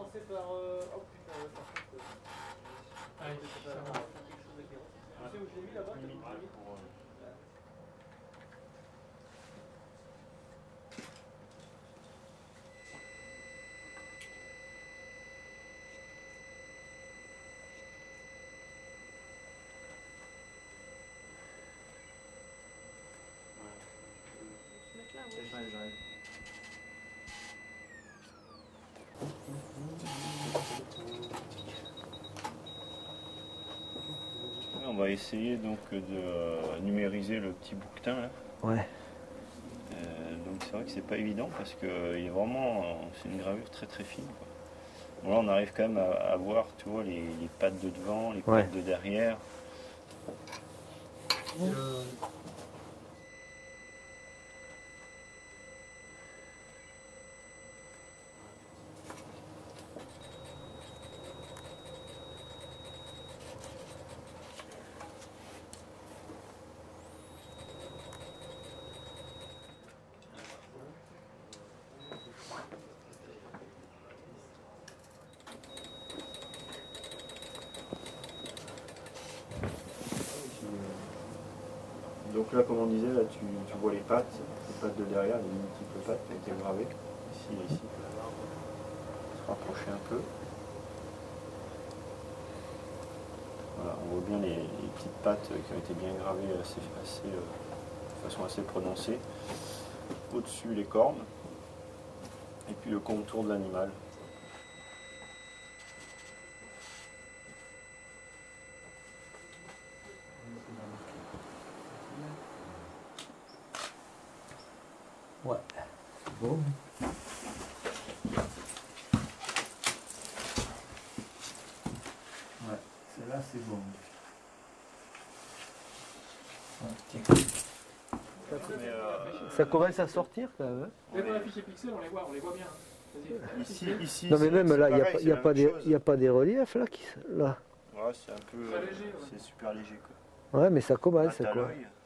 commencer par... Oh putain, par contre... Allez, quelque chose avec les roses. Tu sais où je l'ai mis là-bas? J'arrive. On va essayer donc de numériser le petit bouquetin là. Ouais. Donc c'est vrai que c'est pas évident parce que il est vraiment, c'est une gravure très très fine, quoi. Bon, là on arrive quand même à voir, tu vois, les pattes de devant, les pattes de derrière. Donc là, comme on disait, là tu vois les pattes de derrière, les multiples pattes qui ont été gravées, ici et ici. On va se rapprocher un peu. Voilà, on voit bien les petites pattes qui ont été bien gravées de façon assez prononcée. Au-dessus les cornes, et puis le contour de l'animal. Ouais. Bon. Ouais, celle-là c'est bon. Ça commence à sortir quand même. Même dans la fiche pixels, on les voit bien. Ici, Non mais même là, il n'y a pas des reliefs là. Ouais, c'est un peu, c'est super léger quoi. Ouais, mais ça commence Là, t'as quoi. l'œil.